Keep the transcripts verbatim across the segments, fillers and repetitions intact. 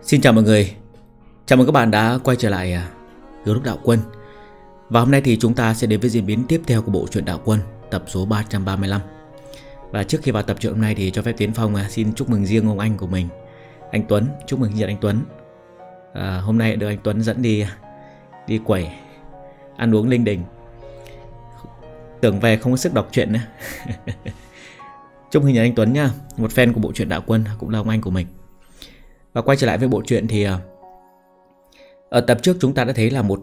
Xin chào mọi người. Chào mừng các bạn đã quay trở lại Hiếu Đốc Đạo Quân. Và hôm nay thì chúng ta sẽ đến với diễn biến tiếp theo của bộ truyện Đạo Quân, tập số ba trăm ba mươi lăm. Và trước khi vào tập truyện hôm nay thì cho phép Tiến Phong xin chúc mừng riêng ông anh của mình, anh Tuấn. Chúc mừng sinh nhật anh Tuấn. à, Hôm nay được anh Tuấn dẫn đi Đi quẩy, ăn uống linh đình. Tưởng về không có sức đọc truyện nữa. Chúc mừng anh Tuấn nha, một fan của bộ truyện Đạo Quân, cũng là ông anh của mình. Và quay trở lại với bộ truyện thì ở tập trước chúng ta đã thấy là một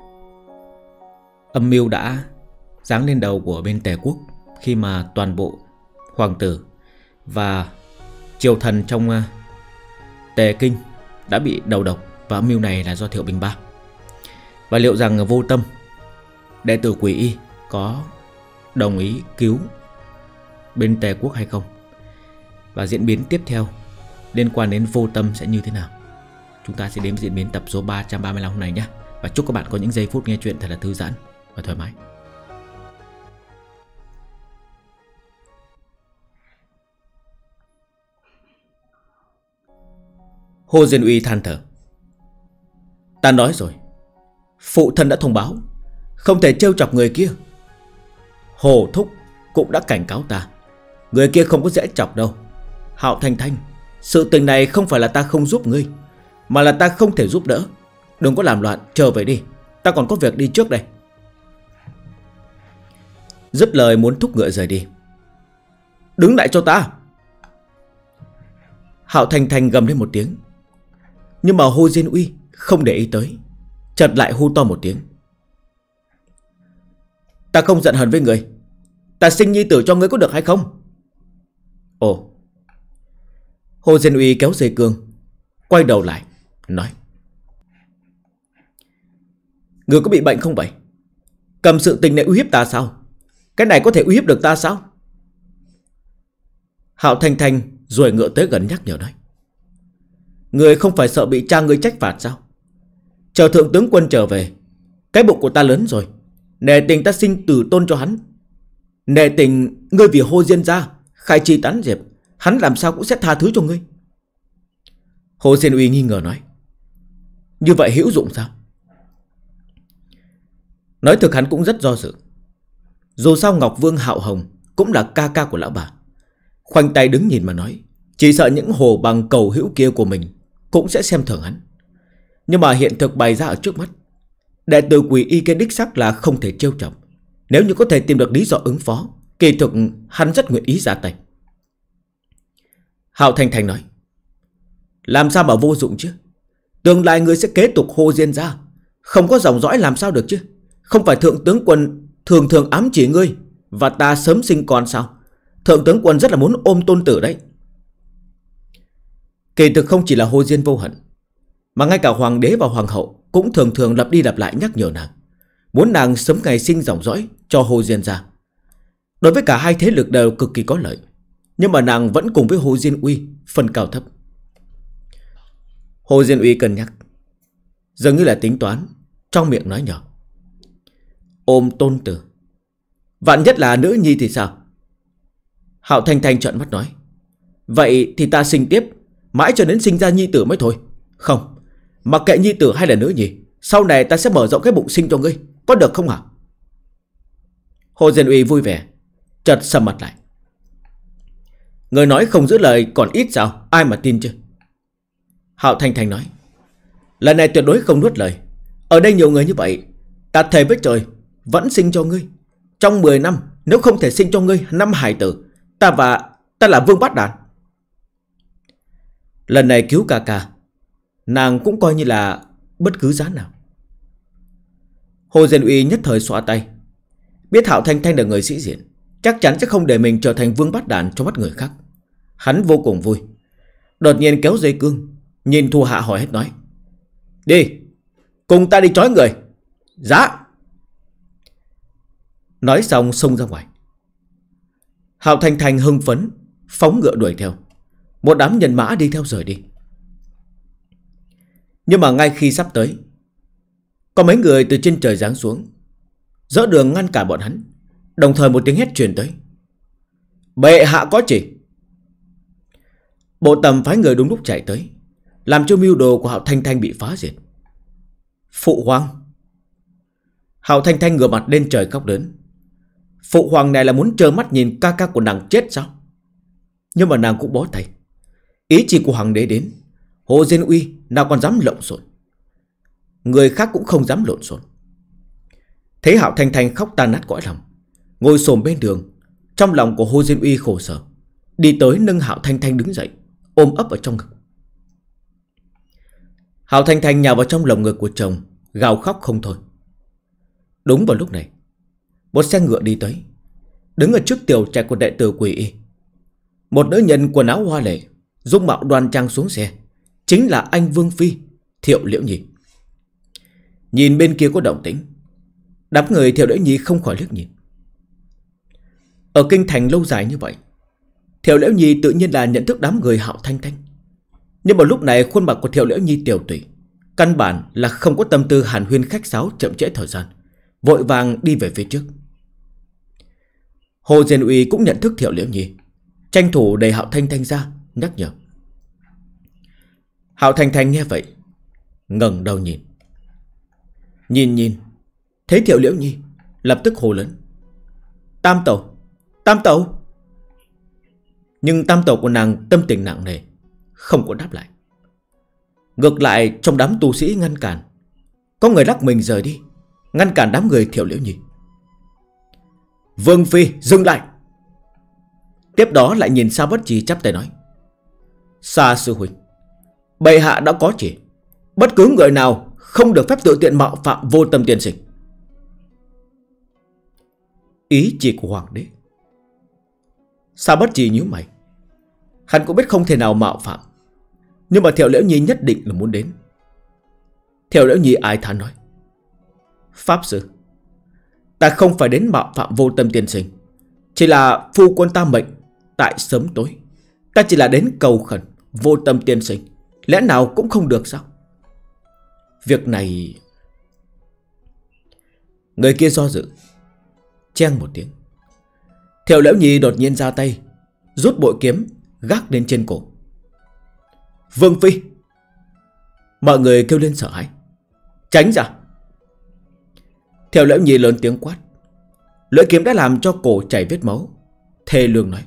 âm mưu đã giáng lên đầu của bên Tề quốc, khi mà toàn bộ hoàng tử và triều thần trong Tề Kinh đã bị đầu độc. Và âm mưu này là do Thiệu Bình Ba. Và liệu rằng Vô Tâm, đệ tử Quỷ Y, có đồng ý cứu bên Tề quốc hay không? Và diễn biến tiếp theo liên quan đến Vô Tâm sẽ như thế nào? Chúng ta sẽ đến diễn biến tập số ba trăm ba mươi lăm hôm nay nhé. Và chúc các bạn có những giây phút nghe chuyện thật là thư giãn và thoải mái. Hồ Diên Uy than thở: Ta nói rồi, phụ thân đã thông báo không thể trêu chọc người kia. Hồ thúc cũng đã cảnh cáo ta, người kia không có dễ chọc đâu. Hạo Thanh Thanh, sự tình này không phải là ta không giúp ngươi, mà là ta không thể giúp đỡ. Đừng có làm loạn, trở về đi, ta còn có việc đi trước đây. Dứt lời muốn thúc ngựa rời đi. Đứng lại cho ta! Hạo Thanh Thanh gầm lên một tiếng. Nhưng mà Hồ Diên Uy không để ý tới, chợt lại hô to một tiếng: Ta không giận hờn với người, ta sinh nhi tử cho ngươi có được hay không? Ồ. Hồ Diên Uy kéo dây cương, quay đầu lại nói: Ngươi có bị bệnh không vậy? Cầm sự tình này uy hiếp ta sao? Cái này có thể uy hiếp được ta sao? Hạo Thanh Thanh rồi ngựa tới gần nhắc nhở nói: Ngươi không phải sợ bị cha ngươi trách phạt sao? Chờ thượng tướng quân trở về, cái bụng của ta lớn rồi, nể tình ta sinh tử tôn cho hắn. Nể tình ngươi vì Hồ Diên gia khai chi tán diệp, hắn làm sao cũng sẽ tha thứ cho ngươi. Hồ Diên Uy nghi ngờ nói: Như vậy hữu dụng sao? Nói thực hắn cũng rất do dự. Dù sao Ngọc Vương Hạo Hồng cũng là ca ca của lão bà. Khoanh tay đứng nhìn mà nói, chỉ sợ những hồ bằng cầu hữu kia của mình cũng sẽ xem thường hắn. Nhưng mà hiện thực bày ra ở trước mắt, đệ tử Quỷ Y kia đích xác là không thể trêu chọc. Nếu như có thể tìm được lý do ứng phó, kỳ thực hắn rất nguyện ý ra tay. Hạo Thanh Thanh nói: Làm sao mà vô dụng chứ? Tương lai ngươi sẽ kế tục Hồ Diên gia, không có dòng dõi làm sao được chứ? Không phải thượng tướng quân thường thường ám chỉ ngươi và ta sớm sinh con sao? Thượng tướng quân rất là muốn ôm tôn tử đấy. Kỳ thực không chỉ là Hồ Diên vô hận, mà ngay cả hoàng đế và hoàng hậu cũng thường thường lặp đi lặp lại nhắc nhở nàng, muốn nàng sớm ngày sinh dòng dõi cho Hồ Diên gia. Đối với cả hai thế lực đều cực kỳ có lợi, nhưng mà nàng vẫn cùng với Hồ Diên Uy phân cao thấp. Hồ Diên Uy cân nhắc, dường như là tính toán, trong miệng nói nhỏ: Ôm tôn tử, vạn nhất là nữ nhi thì sao? Hạo Thanh Thanh trợn mắt nói: Vậy thì ta sinh tiếp, mãi cho đến sinh ra nhi tử mới thôi. Không, mặc kệ nhi tử hay là nữ nhi, sau này ta sẽ mở rộng cái bụng sinh cho ngươi, có được không hả? Hồ Diên Uy vui vẻ, chợt sầm mặt lại: Người nói không giữ lời còn ít sao, ai mà tin chứ? Hạo Thanh Thanh nói: Lần này tuyệt đối không nuốt lời. Ở đây nhiều người như vậy, ta thề với trời, vẫn sinh cho ngươi. Trong mười năm, nếu không thể sinh cho ngươi năm hài tử, ta và ta là Vương Bát Đàn. Lần này cứu ca ca, nàng cũng coi như là bất cứ giá nào. Hồ Diên Uy nhất thời xóa tay. Biết Hạo Thanh Thanh là người sĩ diện, chắc chắn sẽ không để mình trở thành Vương Bát Đàn cho mắt người khác. Hắn vô cùng vui. Đột nhiên kéo dây cương, nhìn Thu Hạ hỏi hết nói: Đi, cùng ta đi trói người. Dạ. Nói xong xông ra ngoài. Hạo Thanh Thanh hưng phấn phóng ngựa đuổi theo. Một đám nhân mã đi theo rời đi. Nhưng mà ngay khi sắp tới, có mấy người từ trên trời giáng xuống, dỡ đường ngăn cản bọn hắn. Đồng thời một tiếng hét truyền tới: Bệ hạ có chỉ. Bộ Tầm phái người đúng lúc chạy tới. làm cho mưu đồ của Hạo Thanh Thanh bị phá diệt. Phụ hoàng. Hạo Thanh Thanh ngửa mặt lên trời khóc lớn. Phụ hoàng này là muốn trơ mắt nhìn ca ca của nàng chết sao? Nhưng mà nàng cũng bó tay. Ý chỉ của hoàng đế đến, Hồ Diên Uy nào còn dám lộn xộn. Người khác cũng không dám lộn xộn. Thấy Hạo Thanh Thanh khóc tan nát cõi lòng, ngồi xổm bên đường. Trong lòng của Hồ Diên Uy khổ sở, đi tới nâng Hạo Thanh Thanh đứng dậy, ôm ấp ở trong ngực. Hạo Thanh Thanh nhào vào trong lồng ngực của chồng, gào khóc không thôi. Đúng vào lúc này, một xe ngựa đi tới, đứng ở trước tiểu trạch của đệ tử Quỷ Y. Một nữ nhân quần áo hoa lệ, dung mạo đoan trang xuống xe, chính là anh Vương Phi, Thiệu Liễu Nhi. Nhìn bên kia có động tĩnh, đám người Thiệu Liễu Nhi không khỏi liếc nhìn. Ở kinh thành lâu dài như vậy, Thiệu Liễu Nhi tự nhiên là nhận thức đám người Hạo Thanh Thanh. Nhưng mà lúc này khuôn mặt của Thiệu Liễu Nhi tiểu tụy, căn bản là không có tâm tư hàn huyên khách sáo chậm trễ thời gian, vội vàng đi về phía trước. Hồ Diên Uy cũng nhận thức Thiệu Liễu Nhi, tranh thủ đẩy Hạo Thanh Thanh ra, nhắc nhở. Hạo Thanh Thanh nghe vậy, ngẩng đầu nhìn. Nhìn nhìn, thấy Thiệu Liễu Nhi, lập tức hô lớn. Tam tẩu, tam tẩu. Nhưng tam tẩu của nàng tâm tình nặng nề, không có đáp lại. Ngược lại trong đám tu sĩ ngăn cản, có người lắc mình rời đi, ngăn cản đám người Thiệu Liễu Nhi. Vương Phi dừng lại. Tiếp đó lại nhìn Sa Bất Trì chắp tay nói. Sa sư huynh, bệ hạ đã có chỉ, bất cứ người nào không được phép tự tiện mạo phạm Vô Tâm tiên sinh. Ý chỉ của hoàng đế. Sa Bất Trì nhíu mày. Hắn cũng biết không thể nào mạo phạm, nhưng mà Thiệu Liễu Nhi nhất định là muốn đến. Thiệu Liễu Nhi ai thán nói. Pháp sư, ta không phải đến mạo phạm Vô Tâm tiên sinh, chỉ là phu quân ta mệnh tại sớm tối, ta chỉ là đến cầu khẩn Vô Tâm tiên sinh, lẽ nào cũng không được sao? Việc này... Người kia do dự, cheng một tiếng. Thiệu Liễu Nhi đột nhiên ra tay, rút bội kiếm gác lên trên cổ. Vương Phi. Mọi người kêu lên sợ hãi. Tránh ra. Thiệu Liễu Nhi lớn tiếng quát. Lưỡi kiếm đã làm cho cổ chảy vết máu, thê lương nói.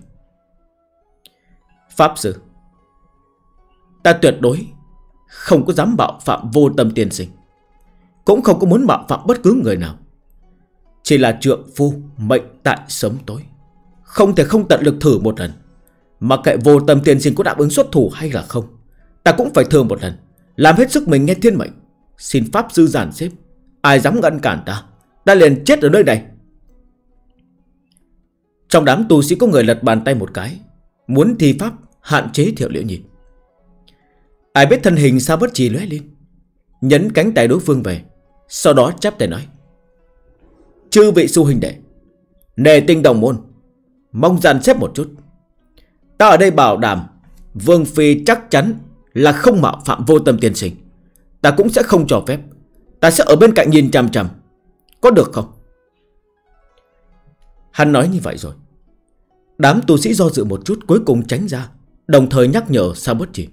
Pháp sư, ta tuyệt đối không có dám mạo phạm Vô Tâm tiên sinh, cũng không có muốn mạo phạm bất cứ người nào. Chỉ là trượng phu mệnh tại sớm tối, không thể không tận lực thử một lần. Mà kệ Vô Tâm tiên sinh có đáp ứng xuất thủ hay là không, ta cũng phải thử một lần, làm hết sức mình nghe thiên mệnh. Xin pháp sư giàn xếp, ai dám ngăn cản ta, ta liền chết ở nơi này. Trong đám tu sĩ có người lật bàn tay một cái, muốn thi pháp hạn chế Thiệu Liễu Nhi. Ai biết thân hình Sa Bất Trì lóe lên, nhấn cánh tay đối phương về, sau đó chắp tay nói. Chư vị sư huynh đệ, nề tinh đồng môn, mong dàn xếp một chút. Ta ở đây bảo đảm Vương Phi chắc chắn là không mạo phạm Vô Tâm tiên sinh. Ta cũng sẽ không cho phép. Ta sẽ ở bên cạnh nhìn chằm chằm, có được không? Hắn nói như vậy rồi, đám tu sĩ do dự một chút, cuối cùng tránh ra, đồng thời nhắc nhở Sa Bất Trì.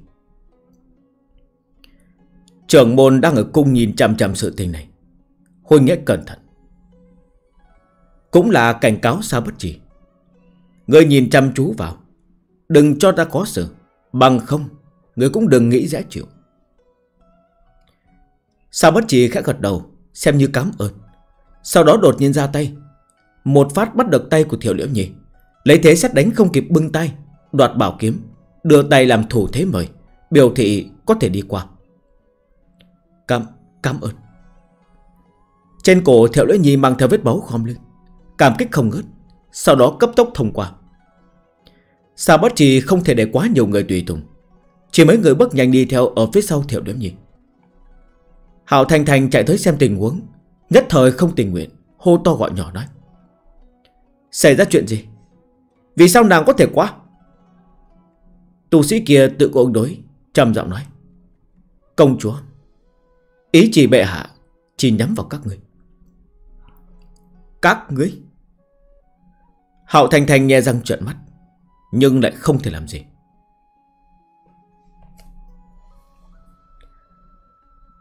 Trưởng môn đang ở cung nhìn chằm chằm sự tình này, huynh hãy cẩn thận. Cũng là cảnh cáo Sa Bất Trì, ngươi nhìn chăm chú vào, đừng cho ta có sự, bằng không ngươi cũng đừng nghĩ dễ chịu. Sa Bất Trì khẽ gật đầu, xem như cảm ơn. Sau đó đột nhiên ra tay, một phát bắt được tay của Thiệu Liễu Nhi, lấy thế xét đánh không kịp bưng tay, đoạt bảo kiếm, đưa tay làm thủ thế mời, biểu thị có thể đi qua. Cảm, cảm ơn. Trên cổ Thiệu Liễu Nhi mang theo vết máu khom lưng, cảm kích không ngớt, sau đó cấp tốc thông qua. Sa Bất Trì không thể để quá nhiều người tùy tùng, chỉ mấy người bước nhanh đi theo ở phía sau Thiệu Liễu Nhi. Hạo Thanh Thanh chạy tới xem tình huống, nhất thời không tình nguyện, hô to gọi nhỏ nói. Xảy ra chuyện gì? Vì sao nàng có thể qua? Tu sĩ kia tự có ứng đối, trầm giọng nói. Công chúa, ý chỉ bệ hạ chỉ nhắm vào các ngươi. Các ngươi? Hạo Thanh Thanh nghe răng trợn mắt, nhưng lại không thể làm gì.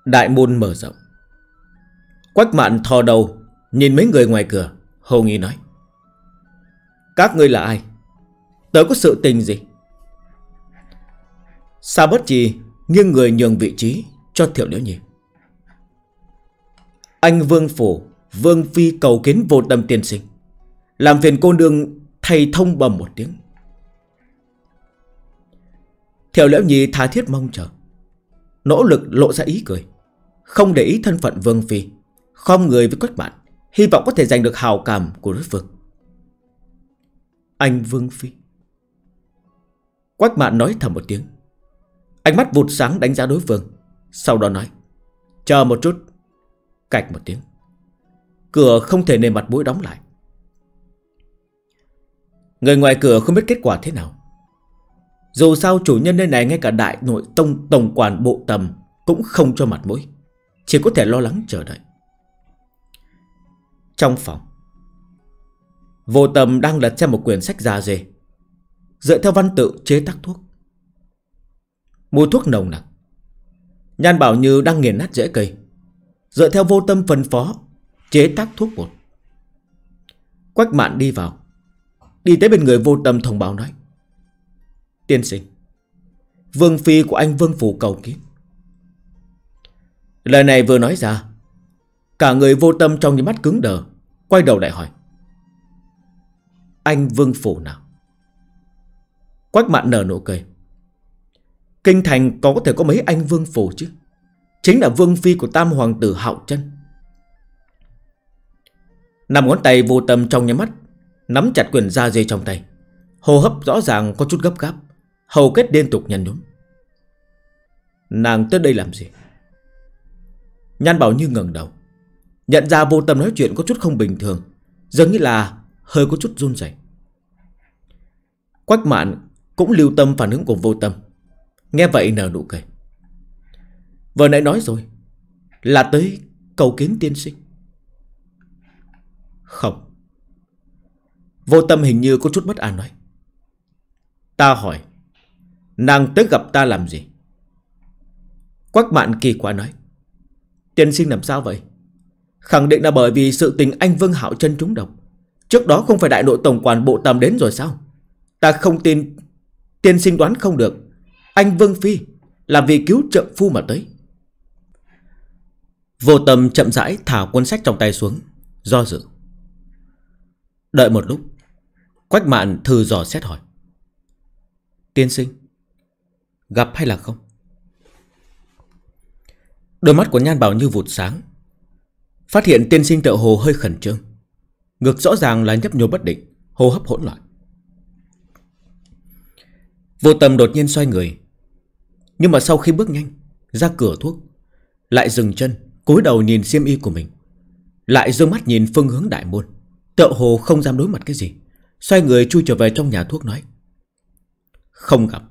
Đại môn mở rộng. Quách Mạn thò đầu nhìn mấy người ngoài cửa, hầu nghi nói: các ngươi là ai? Tớ có sự tình gì? Sa Bất Trì nghiêng người nhường vị trí cho Thiệu Liễu Nhi. Anh Vương Phủ, Vương Phi cầu kiến Vô Tâm tiên sinh, làm phiền cô nương thay thông bẩm một tiếng. Thiệu Liễu Nhi tha thiết mong chờ, nỗ lực lộ ra ý cười, không để ý thân phận Vương Phi, khom người với Quách Mạn, hy vọng có thể giành được hào cảm của đối phương. Anh Vương Phi. Quách Mạn nói thầm một tiếng, ánh mắt vụt sáng đánh giá đối phương, sau đó nói: chờ một chút. Cạch một tiếng, cửa không thể nề mặt mũi đóng lại. Người ngoài cửa không biết kết quả thế nào. Dù sao chủ nhân nơi này ngay cả đại nội tông tổng quản Bộ Tầm cũng không cho mặt mũi, chỉ có thể lo lắng chờ đợi. Trong phòng, Vô Tâm đang lật xem một quyển sách da dê, dựa theo văn tự chế tác thuốc. Mùi thuốc nồng nặc. Nhan Bảo Như đang nghiền nát rễ cây, dựa theo Vô Tâm phân phó chế tác thuốc bột. Quách Mạn đi vào, đi tới bên người Vô Tâm thông báo nói: tiên sinh, Vương Phi của anh Vương Phủ cầu kiến. Lời này vừa nói ra, cả người Vô Tâm trong những mắt cứng đờ, quay đầu lại hỏi: anh Vương Phủ nào? Quách Mạn nở nụ cười: kinh thành có có thể có mấy anh Vương Phủ chứ, chính là Vương Phi của Tam Hoàng tử Hạo Chân. Nằm ngón tay Vô Tâm trong nhắm mắt nắm chặt quyển da dê trong tay, hô hấp rõ ràng có chút gấp gáp, hầu kết liên tục nhăn nhúm. Nàng tới đây làm gì? Nhan Bảo Như ngẩng đầu, nhận ra Vô Tâm nói chuyện có chút không bình thường, dường như là hơi có chút run rẩy. Quách Mạn cũng lưu tâm phản ứng của Vô Tâm, nghe vậy nở nụ cười: vừa nãy nói rồi, là tới cầu kiến tiên sinh. Không. Vô Tâm hình như có chút bất an nói: ta hỏi, nàng tới gặp ta làm gì? Quách Mạn kỳ quái nói: tiên sinh làm sao vậy? Khẳng định là bởi vì sự tình anh Vương Hạo Chân trúng độc. Trước đó không phải đại nội tổng quản Bộ Tầm đến rồi sao? Ta không tin tiên sinh đoán không được, anh Vương Phi là vì cứu trợ phu mà tới. Vô Tâm chậm rãi thả cuốn sách trong tay xuống, do dự. Đợi một lúc, Quách Mạn thử dò xét hỏi: tiên sinh, gặp hay là không? Đôi mắt của Nhan Bảo Như vụt sáng, phát hiện tiên sinh tựa hồ hơi khẩn trương, ngực rõ ràng là nhấp nhô bất định, hô hấp hỗn loạn. Vô Tâm đột nhiên xoay người, nhưng mà sau khi bước nhanh ra cửa thuốc, lại dừng chân, cúi đầu nhìn xiêm y của mình, lại dương mắt nhìn phương hướng đại môn, tựa hồ không dám đối mặt cái gì, xoay người chui trở về trong nhà thuốc nói: không gặp.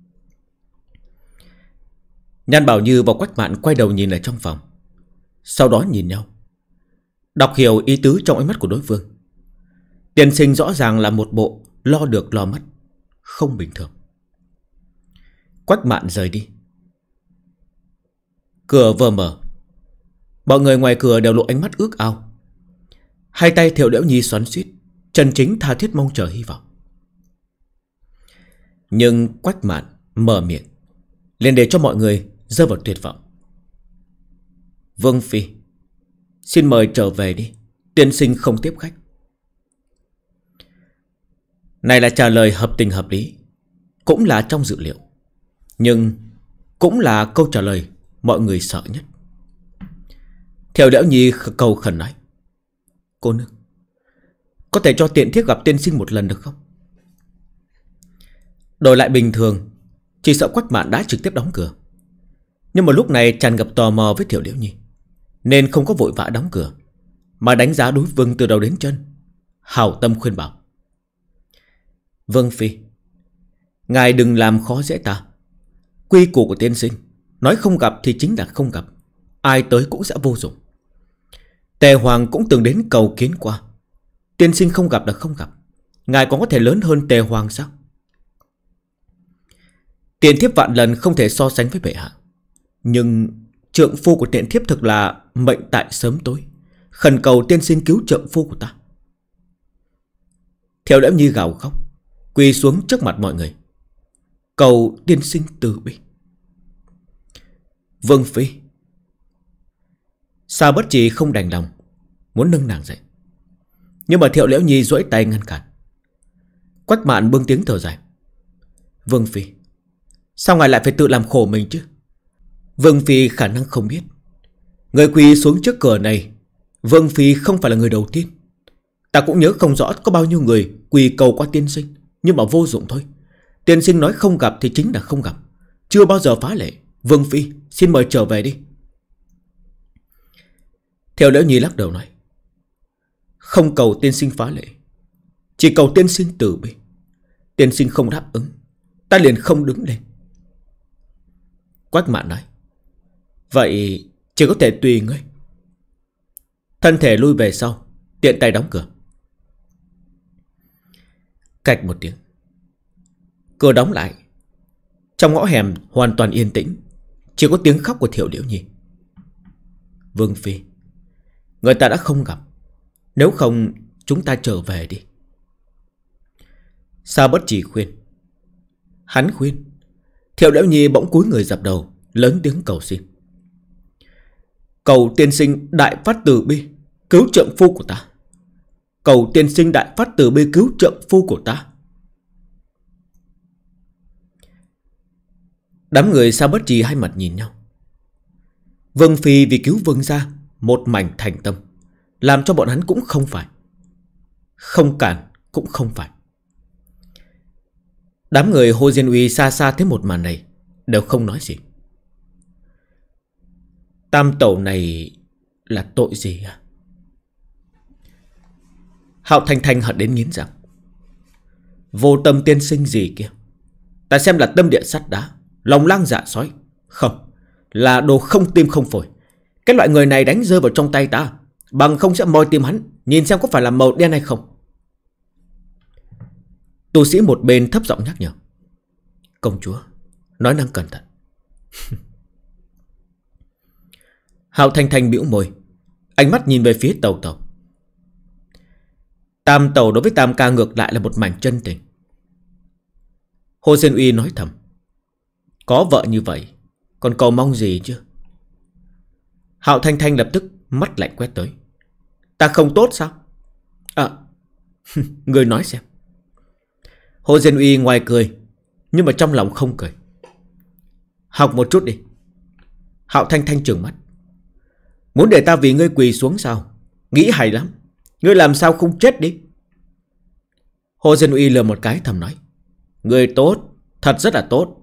Nhan Bảo Như và Quách Mạn quay đầu nhìn lại trong phòng, sau đó nhìn nhau, đọc hiểu ý tứ trong ánh mắt của đối phương. Tiên sinh rõ ràng là một bộ lo được lo mất, không bình thường. Quách Mạn rời đi. Cửa vừa mở, mọi người ngoài cửa đều lộ ánh mắt ước ao. Hai tay Thiệu Liễu Nhi xoắn xuýt, chân chính tha thiết mong chờ hy vọng. Nhưng Quách Mạn mở miệng liền để cho mọi người rơi vào tuyệt vọng. Vương Phi, xin mời trở về đi, tiên sinh không tiếp khách. Này là trả lời hợp tình hợp lý, cũng là trong dự liệu, nhưng cũng là câu trả lời mọi người sợ nhất. Thiệu Liễu Nhi cầu khẩn nói: cô nương, có thể cho tiện thiết gặp tiên sinh một lần được không? Đổi lại bình thường, chỉ sợ Quách Mạn đã trực tiếp đóng cửa, nhưng mà lúc này tràn ngập tò mò với Thiệu Liễu Nhi, nên không có vội vã đóng cửa, mà đánh giá đối phương từ đầu đến chân, hảo tâm khuyên bảo: Vương Phi, ngài đừng làm khó dễ ta. Quy củ của tiên sinh, nói không gặp thì chính là không gặp, ai tới cũng sẽ vô dụng. Tề Hoàng cũng từng đến cầu kiến qua, tiên sinh không gặp là không gặp, ngài còn có thể lớn hơn Tề Hoàng sao? Tiền thiếp vạn lần không thể so sánh với bệ hạ, nhưng Trượng phu của tiện thiếp thực là mệnh tại sớm tối, khẩn cầu tiên sinh cứu trượng phu của ta. Thiệu Liễu Nhi gào khóc, quỳ xuống trước mặt mọi người, cầu tiên sinh từ bi. Vương phi. Sa Bất Trì không đành lòng, muốn nâng nàng dậy, nhưng mà Thiệu Liễu Nhi duỗi tay ngăn cản. Quách Mạn buông tiếng thở dài. Vương phi, sao ngài lại phải tự làm khổ mình chứ? Vương phi khả năng không biết, người quỳ xuống trước cửa này, Vương phi không phải là người đầu tiên. Ta cũng nhớ không rõ có bao nhiêu người quỳ cầu qua tiên sinh, nhưng mà vô dụng thôi. Tiên sinh nói không gặp thì chính là không gặp, chưa bao giờ phá lệ. Vương phi, xin mời trở về đi. Thiệu Liễu Nhi lắc đầu nói, không cầu tiên sinh phá lệ, chỉ cầu tiên sinh từ bi. Tiên sinh không đáp ứng, ta liền không đứng lên. Quách Mạn nói, vậy chỉ có thể tùy ngươi. Thân thể lui về sau, tiện tay đóng cửa. Cạch một tiếng, cửa đóng lại. Trong ngõ hẻm hoàn toàn yên tĩnh, chỉ có tiếng khóc của Thiệu Liễu Nhi. Vương phi, người ta đã không gặp, nếu không chúng ta trở về đi. Sa Bất Trì khuyên. Hắn khuyên, Thiệu Liễu Nhi bỗng cúi người dập đầu, lớn tiếng cầu xin. Cầu tiên sinh đại phát từ bi, cứu trượng phu của ta. Cầu tiên sinh đại phát từ bi, cứu trượng phu của ta. Đám người Sa Bất Trì hai mặt nhìn nhau. Vương phi vì cứu vương gia một mảnh thành tâm, làm cho bọn hắn cũng không phải, không cản cũng không phải. Đám người Hồ Diên Uy xa xa thấy một màn này, đều không nói gì. Tam tẩu này là tội gì à? Hạo Thanh Thanh hận đến nghiến răng. Vô tâm tiên sinh gì kia, ta xem là tâm địa sắt đá, lòng lang dạ sói. Không, là đồ không tim không phổi. Cái loại người này đánh rơi vào trong tay ta, bằng không sẽ moi tim hắn, nhìn xem có phải là màu đen hay không. Tu sĩ một bên thấp giọng nhắc nhở. Công chúa, nói năng cẩn thận. Hạo Thanh Thanh bĩu môi, ánh mắt nhìn về phía Tàu Tàu. Tam tàu đối với Tam ca ngược lại là một mảnh chân tình. Hồ Diên Uy nói thầm, có vợ như vậy còn cầu mong gì chứ? Hạo Thanh Thanh lập tức mắt lạnh quét tới. Ta không tốt sao? À, người nói xem. Hồ Diên Uy ngoài cười, nhưng mà trong lòng không cười. Học một chút đi. Hạo Thanh Thanh trừng mắt. Muốn để ta vì ngươi quỳ xuống sao? Nghĩ hay lắm. Ngươi làm sao không chết đi? Hồ Diên Uy lừa một cái thầm nói. Ngươi tốt, thật rất là tốt.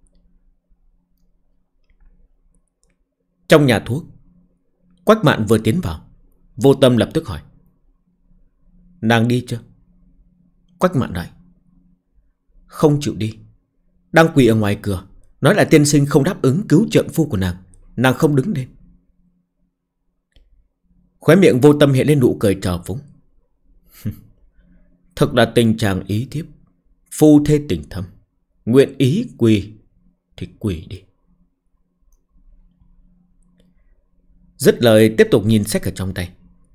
Trong nhà thuốc, Quách Mạn vừa tiến vào, Vô Tâm lập tức hỏi. Nàng đi chưa? Quách Mạn nói. Không chịu đi, đang quỳ ở ngoài cửa, nói là tiên sinh không đáp ứng cứu trượng phu của nàng, nàng không đứng lên. Khóe miệng Vô Tâm hiện lên nụ cười trào phúng. Thật là tình trạng ý thiếp, phu thê tình thâm, nguyện ý quỳ thì quỳ đi. Dứt lời tiếp tục nhìn sách ở trong tay.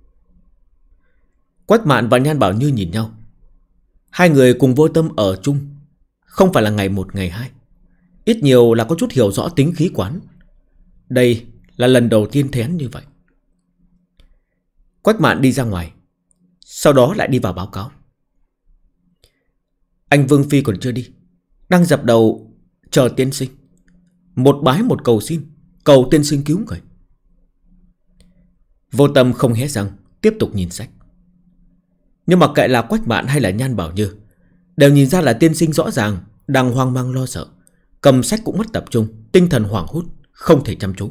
Quách Mạn và Nhan Bảo Như nhìn nhau. Hai người cùng Vô Tâm ở chung, không phải là ngày một ngày hai, ít nhiều là có chút hiểu rõ tính khí quán. Đây là lần đầu tiên thấy hắn như vậy. Quách Mạn đi ra ngoài, sau đó lại đi vào báo cáo. Anh Vương Phi còn chưa đi, đang dập đầu chờ tiên sinh. Một bái một cầu xin, cầu tiên sinh cứu người. Vô Tâm không hé răng, tiếp tục nhìn sách. Nhưng mà kệ là Quách Mạn hay là Nhan Bảo Như, đều nhìn ra là tiên sinh rõ ràng đang hoang mang lo sợ, cầm sách cũng mất tập trung, tinh thần hoảng hốt, không thể chăm chú.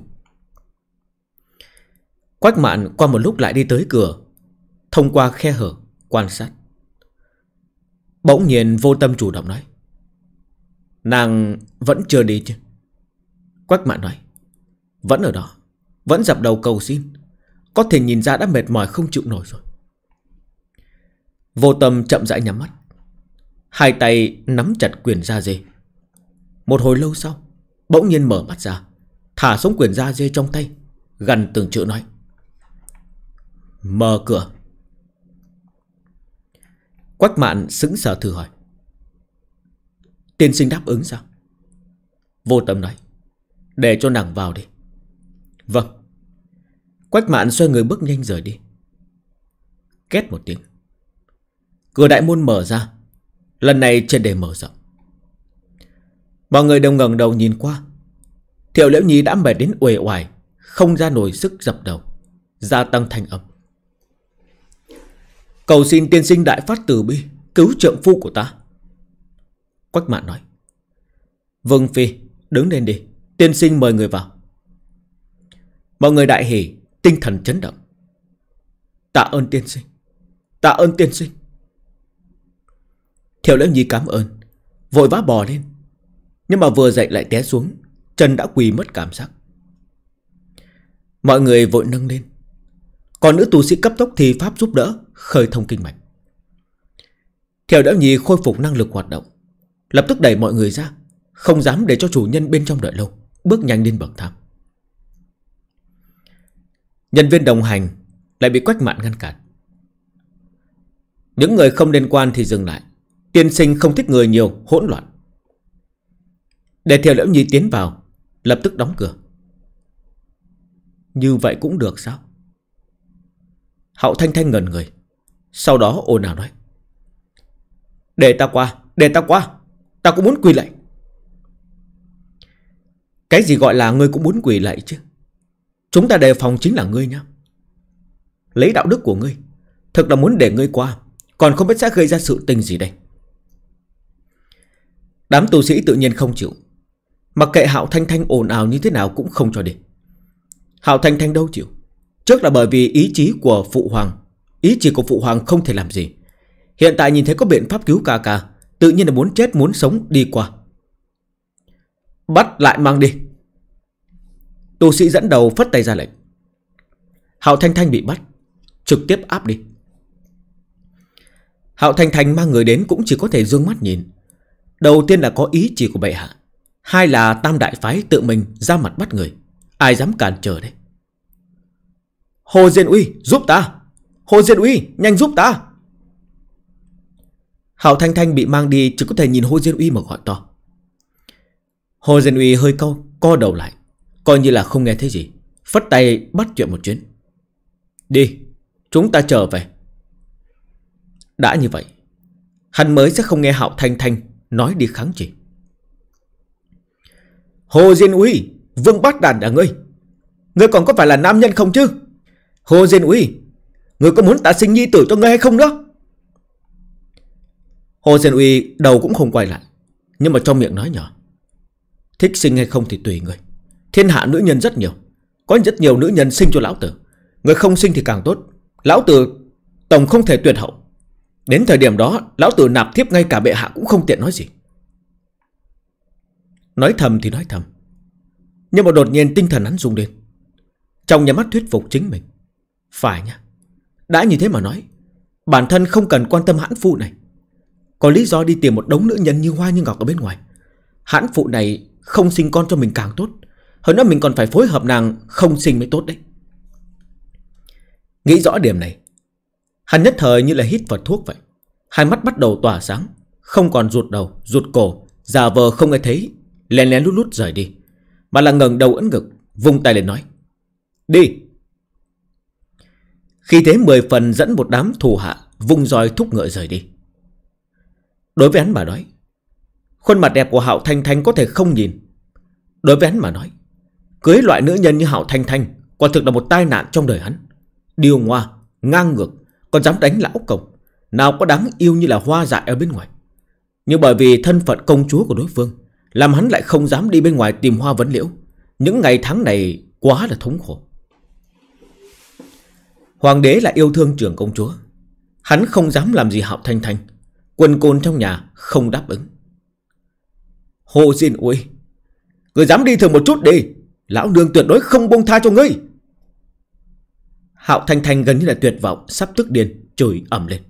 Quách Mạn qua một lúc lại đi tới cửa, thông qua khe hở quan sát. Bỗng nhiên Vô Tâm chủ động nói. Nàng vẫn chưa đi chứ? Quách Mạn nói. Vẫn ở đó, vẫn dập đầu cầu xin, có thể nhìn ra đã mệt mỏi không chịu nổi rồi. Vô Tâm chậm rãi nhắm mắt, hai tay nắm chặt quyền da dê. Một hồi lâu sau, bỗng nhiên mở mắt ra, thả xuống quyển da dê trong tay, gằn từng chữ nói: "Mở cửa." Quách Mạn sững sờ thử hỏi: "Tiên sinh đáp ứng sao?" Vô Tâm nói: "Để cho nàng vào đi." "Vâng." Quách Mạn xoay người bước nhanh rời đi. Két một tiếng, cửa đại môn mở ra, lần này trên để mở rộng. Mọi người đều ngẩng đầu nhìn qua. Thiệu Liễu Nhi đã mệt đến uể oải, không ra nổi sức dập đầu, gia tăng thanh âm: "Cầu xin tiên sinh đại phát từ bi, cứu trượng phu của ta." Quách Mạn nói: "Vương phi, đứng lên đi, tiên sinh mời người vào." Mọi người đại hỉ, tinh thần chấn động. "Tạ ơn tiên sinh, tạ ơn tiên sinh." Thiệu Liễu Nhi cảm ơn, vội vã bò lên, nhưng mà vừa dậy lại té xuống, chân đã quỳ mất cảm giác. Mọi người vội nâng lên, còn nữ tu sĩ cấp tốc thi pháp giúp đỡ, khơi thông kinh mạch. Thiệu Liễu Nhi khôi phục năng lực hoạt động, lập tức đẩy mọi người ra, không dám để cho chủ nhân bên trong đợi lâu, bước nhanh lên bậc thang. Nhân viên đồng hành lại bị Quách Mạn ngăn cản. Những người không liên quan thì dừng lại, tiên sinh không thích người nhiều hỗn loạn. Để Thiệu Liễu Nhi tiến vào, lập tức đóng cửa. Như vậy cũng được sao? Hạo Thanh Thanh ngẩn người, sau đó ồn ào nói: "Để ta qua, để ta qua, ta cũng muốn quỳ lạy." "Cái gì gọi là ngươi cũng muốn quỳ lạy chứ? Chúng ta đề phòng chính là ngươi nhá. Lấy đạo đức của ngươi, thực là muốn để ngươi qua, còn không biết sẽ gây ra sự tình gì đây." Đám tu sĩ tự nhiên không chịu, mặc kệ Hạo Thanh Thanh ồn ào như thế nào cũng không cho đi. Hạo Thanh Thanh đâu chịu. Trước là bởi vì ý chí của phụ hoàng, ý chí của phụ hoàng không thể làm gì. Hiện tại nhìn thấy có biện pháp cứu ca ca, tự nhiên là muốn chết muốn sống đi qua. "Bắt lại mang đi." Tu sĩ dẫn đầu phất tay ra lệnh. Hạo Thanh Thanh bị bắt, trực tiếp áp đi. Hạo Thanh Thanh mang người đến cũng chỉ có thể dương mắt nhìn. Đầu tiên là có ý chỉ của bệ hạ, hai là Tam Đại Phái tự mình ra mặt bắt người, ai dám cản trở đây. "Hồ Diên Uy giúp ta, Hồ Diên Uy nhanh giúp ta." Hạo Thanh Thanh bị mang đi, chỉ có thể nhìn Hồ Diên Uy mà gọi to. Hồ Diên Uy hơi câu co đầu lại, coi như là không nghe thấy gì, phất tay bắt chuyện một chuyến. "Đi, chúng ta trở về." Đã như vậy, hắn mới sẽ không nghe Hạo Thanh Thanh nói đi kháng chỉ. "Hồ Diên Uy, vương bát đàn là ngươi, ngươi còn có phải là nam nhân không chứ? Hồ Diên Uy, ngươi có muốn ta sinh nhi tử cho ngươi hay không nữa?" Hồ Diên Uy đầu cũng không quay lại, nhưng mà trong miệng nói nhỏ: "Thích sinh hay không thì tùy ngươi. Thiên hạ nữ nhân rất nhiều, có rất nhiều nữ nhân sinh cho lão tử. Ngươi không sinh thì càng tốt. Lão tử tổng không thể tuyệt hậu. Đến thời điểm đó lão tử nạp thiếp ngay cả bệ hạ cũng không tiện nói gì." Nói thầm thì nói thầm, nhưng mà đột nhiên tinh thần hắn rung lên, trong nhà mắt thuyết phục chính mình. Phải nha, đã như thế mà nói, bản thân không cần quan tâm hãn phụ này, có lý do đi tìm một đống nữ nhân như hoa như ngọc ở bên ngoài. Hãn phụ này không sinh con cho mình càng tốt, hơn nữa mình còn phải phối hợp nàng không sinh mới tốt đấy. Nghĩ rõ điểm này, hắn nhất thời như là hít vào thuốc vậy, hai mắt bắt đầu tỏa sáng, không còn rụt đầu rụt cổ, giả vờ không nghe thấy, lén lén lút lút rời đi, mà là ngẩng đầu ấn ngực, vung tay lên nói: "Đi." Khi thế mười phần dẫn một đám thủ hạ vung roi thúc ngựa rời đi. Đối với hắn mà nói, khuôn mặt đẹp của Hạo Thanh Thanh có thể không nhìn. Đối với hắn mà nói, cưới loại nữ nhân như Hạo Thanh Thanh quả thực là một tai nạn trong đời hắn. Điêu ngoa, ngang ngược, còn dám đánh lão công, nào có đáng yêu như là hoa dại ở bên ngoài. Nhưng bởi vì thân phận công chúa của đối phương, làm hắn lại không dám đi bên ngoài tìm hoa vấn liễu. Những ngày tháng này quá là thống khổ. Hoàng đế là yêu thương trưởng công chúa, hắn không dám làm gì Hạo Thanh Thanh. Quân côn trong nhà không đáp ứng. "Hồ Diên Uy, ngươi dám đi thử một chút đi, lão nương tuyệt đối không buông tha cho ngươi." Hạo Thanh Thanh gần như là tuyệt vọng, sắp tức điên, chửi ầm lên.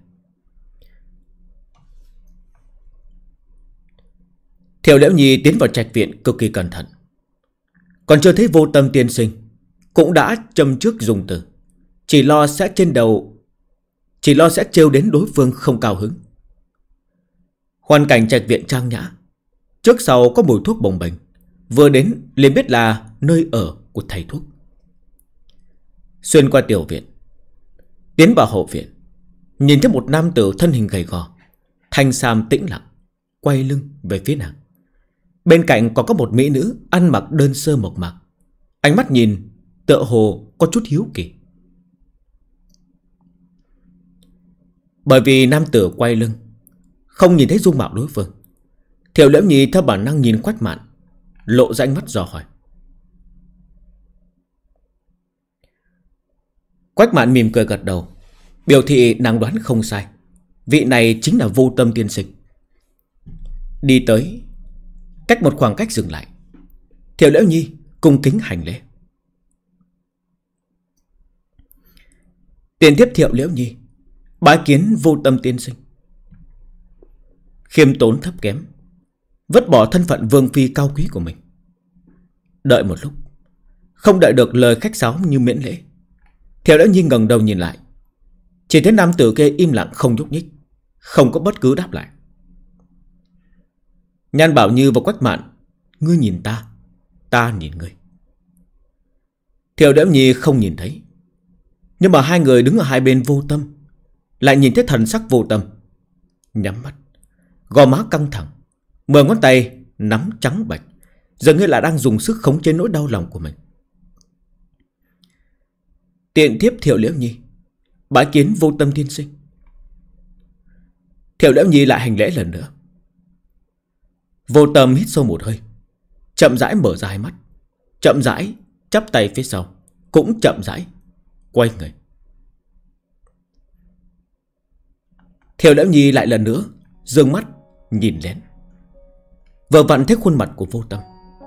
Thiệu Liễu Nhi tiến vào trạch viện cực kỳ cẩn thận. Còn chưa thấy Vô Tâm tiên sinh cũng đã châm trước dùng từ, chỉ lo sẽ trên đầu, chỉ lo sẽ trêu đến đối phương không cao hứng. Hoàn cảnh trạch viện trang nhã, trước sau có mùi thuốc bồng bềnh, vừa đến liền biết là nơi ở của thầy thuốc. Xuyên qua tiểu viện, tiến vào hậu viện, nhìn thấy một nam tử thân hình gầy gò, thanh sam tĩnh lặng, quay lưng về phía nàng. Bên cạnh còn có một mỹ nữ ăn mặc đơn sơ mộc mạc, ánh mắt nhìn tựa hồ có chút hiếu kỳ. Bởi vì nam tử quay lưng, không nhìn thấy dung mạo đối phương, Thiệu Liễu Nhi theo bản năng nhìn Quách Mạn, lộ ra ánh mắt dò hỏi. Quách Mạn mỉm cười gật đầu, biểu thị nàng đoán không sai, vị này chính là Vô Tâm tiên sinh. Đi tới, cách một khoảng cách dừng lại, Thiệu Liễu Nhi cung kính hành lễ. Tiền tiếp Thiệu Liễu Nhi bái kiến Vô Tâm tiên sinh. Khiêm tốn thấp kém, vứt bỏ thân phận vương phi cao quý của mình. Đợi một lúc, không đợi được lời khách sáo như miễn lễ, Thiệu Liễu Nhi ngẩng đầu nhìn lại, chỉ thấy nam tử kia im lặng không nhúc nhích, không có bất cứ đáp lại. Nhan Bảo Như và Quách Mạn, ngươi nhìn ta, ta nhìn ngươi. Thiệu Liễu Nhi không nhìn thấy, nhưng mà hai người đứng ở hai bên Vô Tâm lại nhìn thấy thần sắc Vô Tâm, nhắm mắt, gò má căng thẳng, mười ngón tay nắm trắng bạch, dường như là đang dùng sức khống chế nỗi đau lòng của mình. Tiện tiếp Thiệu Liễu Nhi bái kiến Vô Tâm tiên sinh. Thiệu Liễu Nhi lại hành lễ lần nữa. Vô Tâm hít sâu một hơi, chậm rãi mở ra hai mắt, chậm rãi chắp tay phía sau, cũng chậm rãi quay người. Thiệu Liễu Nhi lại lần nữa dương mắt nhìn lên, vừa vặn thấy khuôn mặt của Vô Tâm.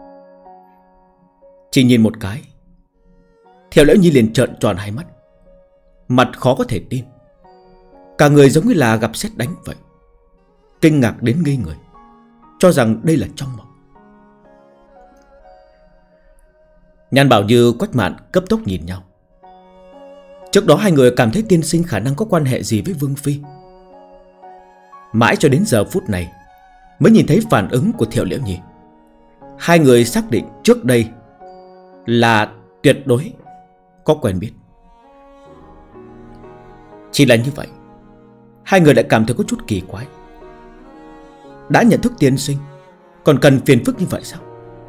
Chỉ nhìn một cái, Thiệu Liễu Nhi liền trợn tròn hai mắt, mặt khó có thể tin, cả người giống như là gặp sét đánh vậy, kinh ngạc đến ngây người, cho rằng đây là trong mộng. Nhan Bảo Như, Quách Mạn cấp tốc nhìn nhau. Trước đó hai người cảm thấy tiên sinh khả năng có quan hệ gì với Vương phi, mãi cho đến giờ phút này mới nhìn thấy phản ứng của Thiệu Liễu Nhi. Hai người xác định trước đây là tuyệt đối có quen biết. Chỉ là như vậy, hai người lại cảm thấy có chút kỳ quái. Đã nhận thức tiên sinh, còn cần phiền phức như vậy sao?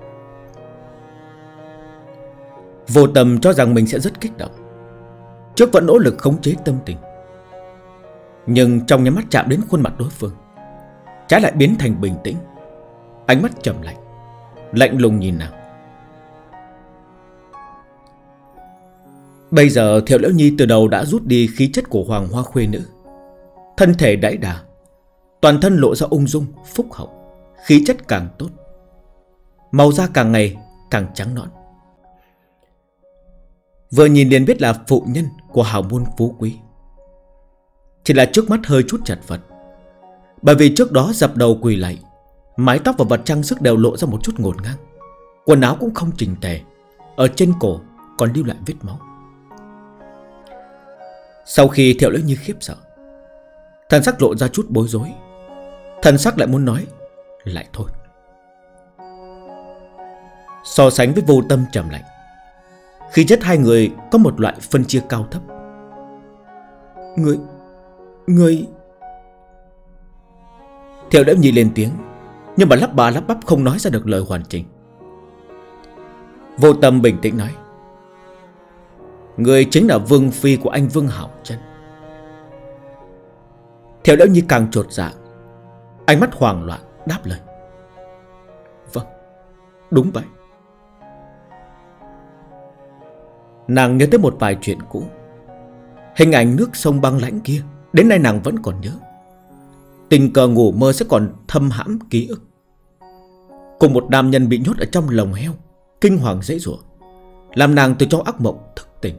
Vô Tâm cho rằng mình sẽ rất kích động, trước vẫn nỗ lực khống chế tâm tình, nhưng trong nháy mắt chạm đến khuôn mặt đối phương, trái lại biến thành bình tĩnh, ánh mắt trầm lạnh, lạnh lùng nhìn nàng. Bây giờ Thiệu Liễu Nhi từ đầu đã rút đi khí chất của Hoàng Hoa Khuê Nữ, thân thể đãy đà, toàn thân lộ ra ung dung, phúc hậu, khí chất càng tốt, màu da càng ngày càng trắng nõn. Vừa nhìn liền biết là phụ nhân của hào môn phú quý. Chỉ là trước mắt hơi chút chật vật, bởi vì trước đó dập đầu quỳ lạy, mái tóc và vật trang sức đều lộ ra một chút ngổn ngang, quần áo cũng không chỉnh tề, ở trên cổ còn lưu lại vết máu. Sau khi Thiệu Liễu Nhi khiếp sợ, thần sắc lộ ra chút bối rối, thần sắc lại muốn nói lại thôi. So sánh với Vô Tâm trầm lạnh, khí chất hai người có một loại phân chia cao thấp. Người Người Thiệu Liễu Nhi lên tiếng, nhưng mà lắp bà lắp bắp không nói ra được lời hoàn chỉnh. Vô Tâm bình tĩnh nói, người chính là vương phi của anh Vương Hạo Chân. Thiệu Liễu Nhi càng chột dạ, ánh mắt hoảng loạn đáp lời, vâng, đúng vậy. Nàng nhớ tới một vài chuyện cũ, hình ảnh nước sông băng lãnh kia đến nay nàng vẫn còn nhớ. Tình cờ ngủ mơ sẽ còn thâm hãm ký ức. Cùng một nam nhân bị nhốt ở trong lồng heo, kinh hoàng dễ dụa, làm nàng từ trong ác mộng thức tỉnh.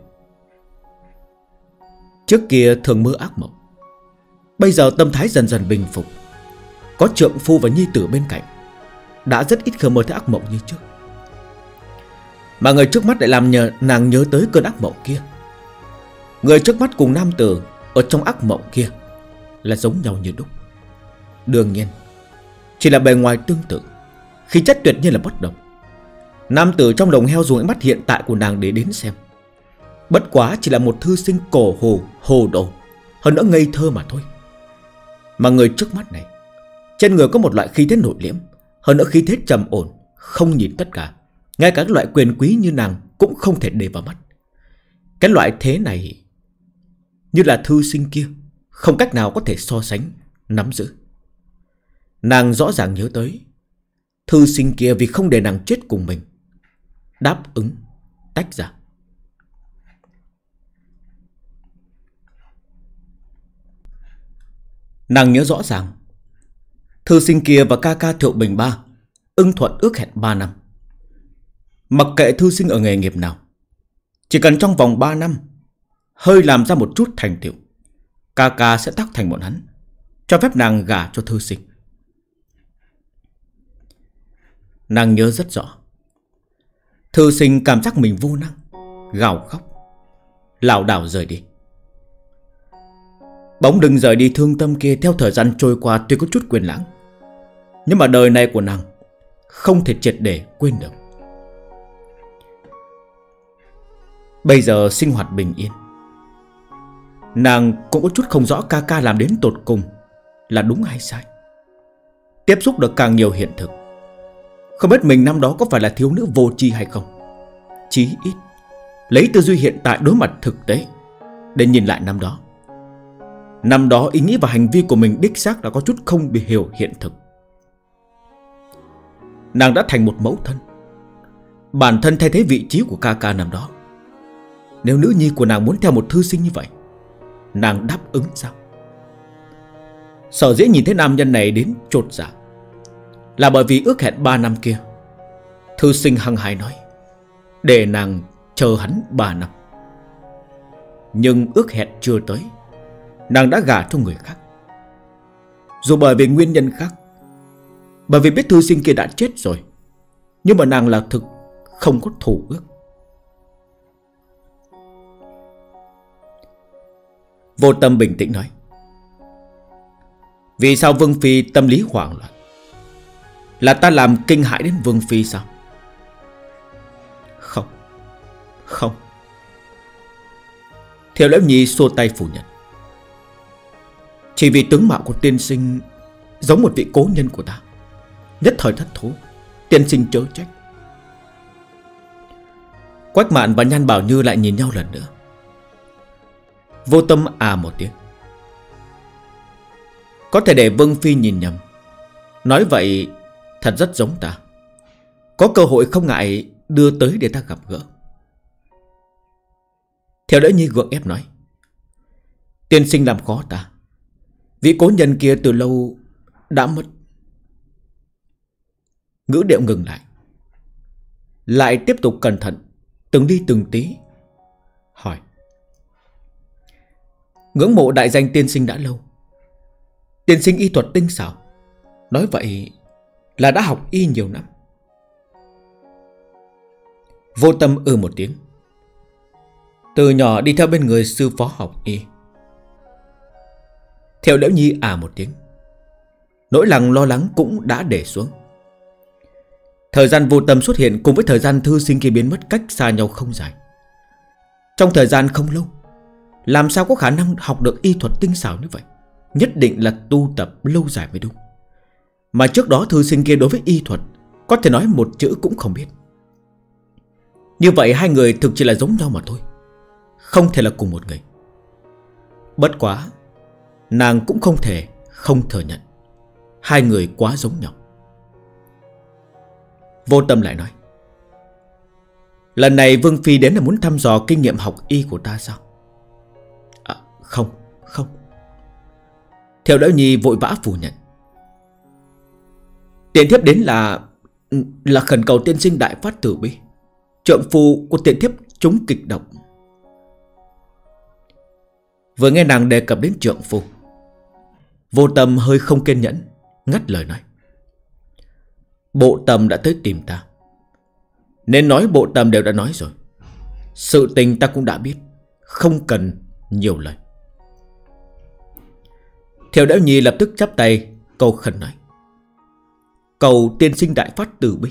Trước kia thường mơ ác mộng, bây giờ tâm thái dần dần bình phục, có trượng phu và nhi tử bên cạnh, đã rất ít khi mơ thấy ác mộng như trước. Mà người trước mắt lại làm nhờ nàng nhớ tới cơn ác mộng kia. Người trước mắt cùng nam tử ở trong ác mộng kia là giống nhau như đúc. Đương nhiên chỉ là bề ngoài tương tự, khí chất tuyệt nhiên là bất đồng. Nam tử trong lồng heo dùng ánh mắt hiện tại của nàng để đến xem. Bất quá chỉ là một thư sinh cổ hồ, hồ đồ, hơn nữa ngây thơ mà thôi. Mà người trước mắt này, trên người có một loại khí thế nội liễm, hơn nữa khí thế trầm ổn, không nhìn tất cả. Ngay cả các loại quyền quý như nàng cũng không thể để vào mắt. Cái loại thế này như là thư sinh kia, không cách nào có thể so sánh, nắm giữ. Nàng rõ ràng nhớ tới thư sinh kia vì không để nàng chết cùng mình, đáp ứng tách ra. Nàng nhớ rõ ràng thư sinh kia và ca ca Thiệu Bình Ba ưng thuận ước hẹn ba năm. Mặc kệ thư sinh ở nghề nghiệp nào, chỉ cần trong vòng ba năm hơi làm ra một chút thành tựu, ca ca sẽ tác thành bọn hắn, cho phép nàng gả cho thư sinh. Nàng nhớ rất rõ, thư sinh cảm giác mình vô năng, gào khóc, lảo đảo rời đi. Bóng đừng rời đi thương tâm kia theo thời gian trôi qua tuy có chút quên lãng, nhưng mà đời này của nàng không thể triệt để quên được. Bây giờ sinh hoạt bình yên, nàng cũng có chút không rõ ca ca làm đến tột cùng là đúng hay sai. Tiếp xúc được càng nhiều hiện thực, không biết mình năm đó có phải là thiếu nữ vô tri hay không. Chí ít lấy tư duy hiện tại đối mặt thực tế để nhìn lại năm đó. Năm đó ý nghĩ và hành vi của mình đích xác là có chút không bị hiểu hiện thực. Nàng đã thành một mẫu thân, bản thân thay thế vị trí của ca ca năm đó. Nếu nữ nhi của nàng muốn theo một thư sinh như vậy, nàng đáp ứng sao? Sở dĩ nhìn thấy nam nhân này đến chột dạ là bởi vì ước hẹn ba năm kia, thư sinh hăng hái nói để nàng chờ hắn ba năm. Nhưng ước hẹn chưa tới, nàng đã gả cho người khác. Dù bởi vì nguyên nhân khác, bởi vì biết thư sinh kia đã chết rồi, nhưng mà nàng là thực không có thủ ước. Vô Tâm bình tĩnh nói, vì sao Vương Phi tâm lý hoảng loạn? Là ta làm kinh hãi đến Vương Phi sao? Không, không. Thiệu Liễu Nhi xua tay phủ nhận. Chỉ vì tướng mạo của tiên sinh giống một vị cố nhân của ta, nhất thời thất thố, tiên sinh chớ trách. Quách Mạn và Nhan Bảo Như lại nhìn nhau lần nữa. Vô Tâm à một tiếng. Có thể để Vương Phi nhìn nhầm, nói vậy thật rất giống ta. Có cơ hội không ngại đưa tới để ta gặp gỡ. Thiệu Liễu Nhi gượng ép nói, tiên sinh làm khó ta. Vị cố nhân kia từ lâu đã mất. Ngữ điệu ngừng lại, lại tiếp tục cẩn thận, từng đi từng tí hỏi, ngưỡng mộ đại danh tiên sinh đã lâu. Tiên sinh y thuật tinh xảo, nói vậy là đã học y nhiều năm. Vô Tâm ừ một tiếng. Từ nhỏ đi theo bên người sư phó học y. Thiệu Liễu Nhi à một tiếng. Nỗi lòng lo lắng cũng đã để xuống. Thời gian Vô Tâm xuất hiện cùng với thời gian thư sinh kia biến mất cách xa nhau không dài. Trong thời gian không lâu, làm sao có khả năng học được y thuật tinh xảo như vậy? Nhất định là tu tập lâu dài mới đúng. Mà trước đó thư sinh kia đối với y thuật có thể nói một chữ cũng không biết. Như vậy hai người thực chỉ là giống nhau mà thôi, không thể là cùng một người. Bất quá nàng cũng không thể không thừa nhận hai người quá giống nhau. Vô Tâm lại nói, lần này Vương Phi đến là muốn thăm dò kinh nghiệm học y của ta sao? À, không, không. Thiệu Liễu Nhi vội vã phủ nhận. Tiện thiếp đến là Là khẩn cầu tiên sinh đại phát từ bi. Trượng phu của tiện thiếp trúng kịch độc. Vừa nghe nàng đề cập đến trượng phu, Vô Tâm hơi không kiên nhẫn, ngắt lời nói, Bộ Tâm đã tới tìm ta. Nên nói bộ Tâm đều đã nói rồi. Sự tình ta cũng đã biết, không cần nhiều lời. Thiệu Đễu Nhi lập tức chắp tay cầu khẩn nói: cầu tiên sinh đại phát từ bi.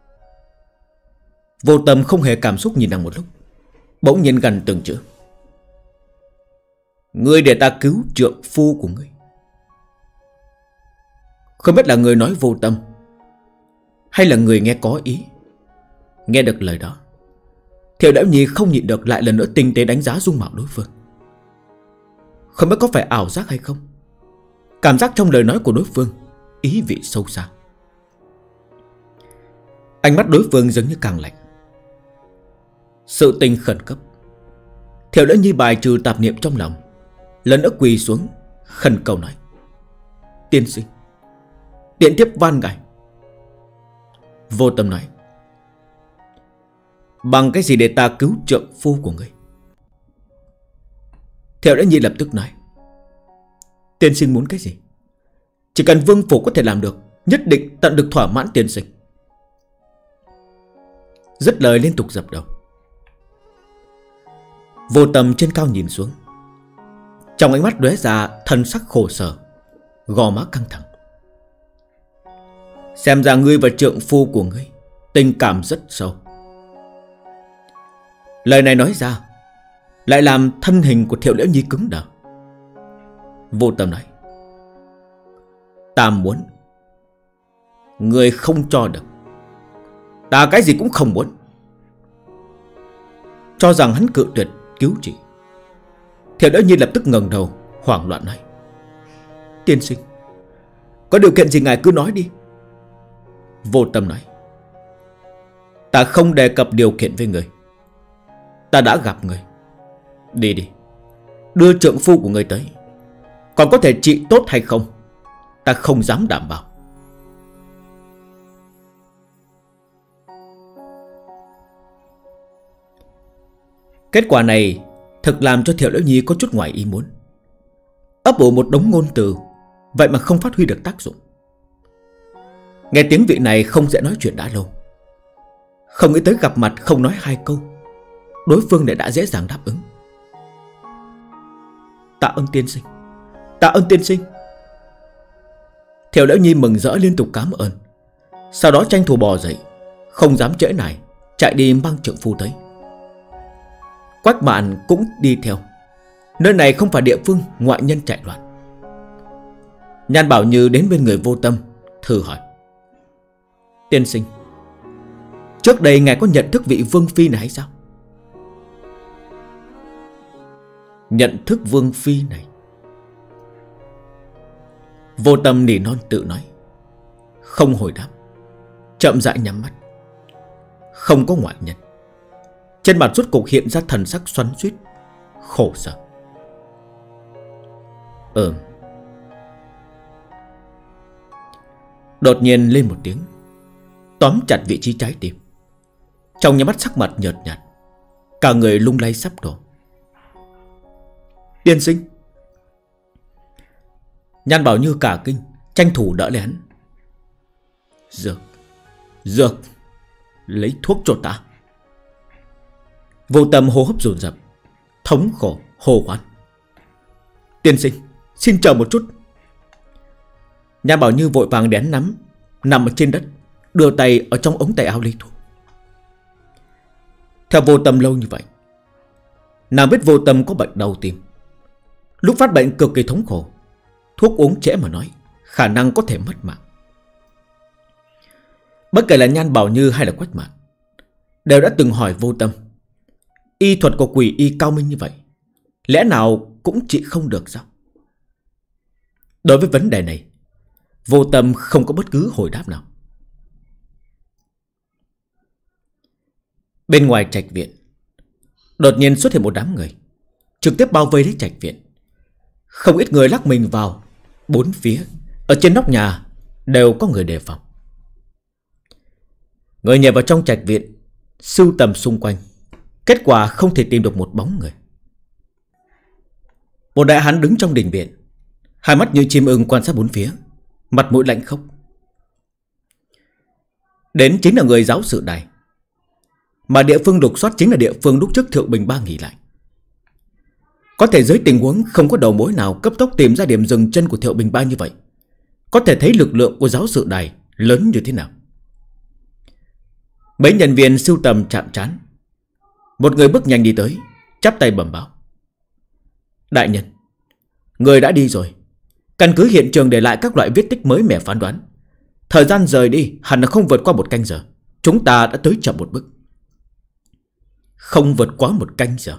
Vô Tâm không hề cảm xúc nhìn nàng một lúc, bỗng nhiên gần từng chữ: ngươi để ta cứu trượng phu của ngươi. Không biết là người nói Vô Tâm hay là người nghe có ý. Nghe được lời đó, Thiệu Đễu Nhi không nhịn được lại lần nữa tinh tế đánh giá dung mạo đối phương. Không biết có phải ảo giác hay không, cảm giác trong lời nói của đối phương ý vị sâu xa. Ánh mắt đối phương dường như càng lạnh. Sự tình khẩn cấp, Thiệu Đễu Nhi bài trừ tạp niệm trong lòng, lần nữa quỳ xuống khẩn cầu nói: tiên sinh, điện tiếp van ngài. Vô Tâm nói: bằng cái gì để ta cứu trượng phu của ngươi? Thiệu Đễu Nhi lập tức nói: tiên sinh muốn cái gì? Chỉ cần vương phủ có thể làm được, nhất định tận được thỏa mãn tiên sinh. Dứt lời liên tục dập đầu. Vô Tâm trên cao nhìn xuống, trong ánh mắt lóe ra thần sắc khổ sở, gò má căng thẳng. Xem ra ngươi và trượng phu của ngươi tình cảm rất sâu. Lời này nói ra lại làm thân hình của Thiệu Đễu Nhi cứng đờ. Vô Tâm nói: ta muốn, ngươi không cho được. Ta cái gì cũng không muốn. Cho rằng hắn cự tuyệt cứu trị, Thiệu Đễu Nhi lập tức ngẩng đầu hoảng loạn nói: tiên sinh, có điều kiện gì ngài cứ nói đi. Vô Tâm nói: ta không đề cập điều kiện với người. Ta đã gặp người. Đi đi, đưa trượng phu của người tới. Còn có thể trị tốt hay không, ta không dám đảm bảo. Kết quả này thực làm cho Thiệu Đễu Nhi có chút ngoài ý muốn. Ấp ủ một đống ngôn từ, vậy mà không phát huy được tác dụng. Nghe tiếng vị này không dễ nói chuyện đã lâu, không nghĩ tới gặp mặt không nói hai câu, đối phương lại đã dễ dàng đáp ứng. Tạ ơn tiên sinh, tạ ơn tiên sinh. Thiệu Đễu Nhi mừng rỡ liên tục cảm ơn, sau đó tranh thủ bò dậy, không dám trễ nải, chạy đi mang trượng phu tới. Quách Mạn cũng đi theo. Nơi này không phải địa phương ngoại nhân chạy loạn. Nhan Bảo Như đến bên người Vô Tâm, thử hỏi: tiên sinh, trước đây ngài có nhận thức vị vương phi này hay sao? Nhận thức vương phi này? Vô Tâm nỉ non tự nói, không hồi đáp, chậm rãi nhắm mắt. Không có ngoại nhân. Trên mặt rốt cục hiện ra thần sắc xoắn xuýt, khổ sở. Ừm. Đột nhiên lên một tiếng, tóm chặt vị trí trái tim. Trong nhà mắt sắc mặt nhợt nhạt, cả người lung lay sắp đổ. Tiên sinh. Nhan Bảo Như cả kinh, tranh thủ đỡ lấy hắn. Dược, dược, lấy thuốc cho ta. Vô Tâm hô hấp dồn dập, thống khổ hô hoán: tiên sinh, xin chờ một chút. Nhan Bảo Như vội vàng đén nắm, nằm ở trên đất, đưa tay ở trong ống tay áo lấy thuốc. Theo Vô Tâm lâu như vậy, nàng biết Vô Tâm có bệnh đau tim. Lúc phát bệnh cực kỳ thống khổ, thuốc uống trễ mà nói, khả năng có thể mất mạng. Bất kể là Nhan Bảo Như hay là Quách Mạn đều đã từng hỏi Vô Tâm, y thuật của quỷ y cao minh như vậy, lẽ nào cũng trị không được sao? Đối với vấn đề này, Vô Tâm không có bất cứ hồi đáp nào. Bên ngoài trạch viện, đột nhiên xuất hiện một đám người, trực tiếp bao vây lấy trạch viện. Không ít người lắc mình vào. Bốn phía, ở trên nóc nhà đều có người đề phòng. Người nhảy vào trong trạch viện, sưu tầm xung quanh. Kết quả không thể tìm được một bóng người. Một đại hán đứng trong đình viện, hai mắt như chim ưng quan sát bốn phía, mặt mũi lạnh khốc. Đến chính là người giáo sự đài. Mà địa phương lục soát chính là địa phương lúc trước Thượng Bình Ba nghỉ lại. Có thể dưới tình huống không có đầu mối nào cấp tốc tìm ra điểm dừng chân của Thiệu Bình Ba như vậy, có thể thấy lực lượng của giáo sự đài lớn như thế nào. Mấy nhân viên sưu tầm chạm trán. Một người bước nhanh đi tới, chắp tay bẩm báo: đại nhân, người đã đi rồi. Căn cứ hiện trường để lại các loại viết tích mới mẻ phán đoán, thời gian rời đi hẳn là không vượt qua một canh giờ. Chúng ta đã tới chậm một bước. Không vượt quá một canh giờ?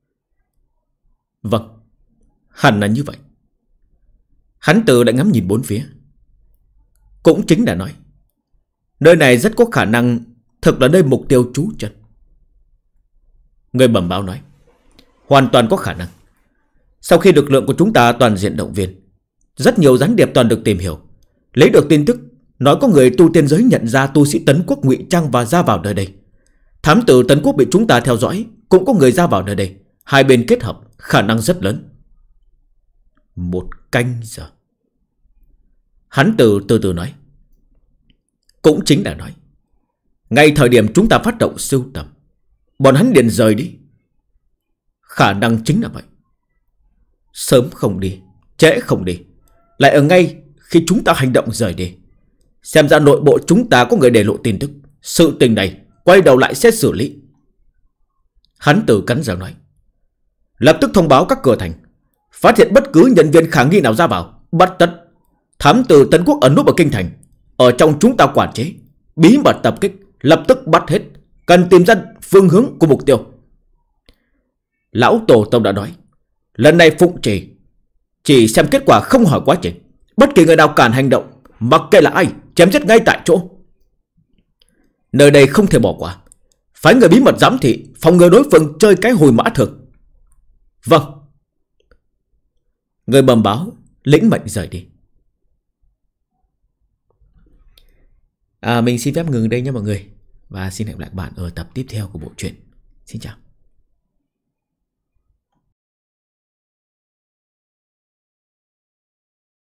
Vâng, hẳn là như vậy. Hắn Từ đã ngắm nhìn bốn phía. Cũng chính là nói, nơi này rất có khả năng thực là nơi mục tiêu trú chân. Người bẩm báo nói: hoàn toàn có khả năng. Sau khi lực lượng của chúng ta toàn diện động viên, rất nhiều gián điệp toàn được tìm hiểu, lấy được tin tức nói có người tu tiên giới nhận ra tu sĩ Tấn Quốc ngụy trang và ra vào nơi đây. Thám tử Tấn Quốc bị chúng ta theo dõi, cũng có người ra vào nơi đây. Hai bên kết hợp, khả năng rất lớn. Một canh giờ? Hắn Từ từ từ nói: cũng chính là nói, ngay thời điểm chúng ta phát động sưu tầm, bọn hắn liền rời đi. Khả năng chính là vậy. Sớm không đi, trễ không đi, lại ở ngay khi chúng ta hành động rời đi. Xem ra nội bộ chúng ta có người để lộ tin tức. Sự tình này quay đầu lại sẽ xử lý. Hắn Từ cắn răng nói: lập tức thông báo các cửa thành, phát hiện bất cứ nhân viên khả nghi nào ra vào, bắt tất. Thám tử Tấn Quốc ẩn núp ở kinh thành, ở trong chúng ta quản chế, bí mật tập kích, lập tức bắt hết. Cần tìm ra phương hướng của mục tiêu. Lão Tổ Tông đã nói, lần này phụng trì chỉ xem kết quả, không hỏi quá trình. Bất kỳ người nào cản hành động, mặc kệ là ai, chém giết ngay tại chỗ. Nơi đây không thể bỏ qua, phái người bí mật giám thị, phòng ngừa đối phương chơi cái hồi mã thực. Vâng. Người bẩm báo lĩnh mệnh rời đi. À, mình xin phép ngừng đây nha mọi người, và xin hẹn gặp lại các bạn ở tập tiếp theo của bộ truyện. Xin chào.